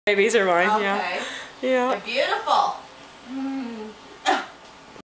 Babies are mine, Okay. yeah. Yeah. They're beautiful.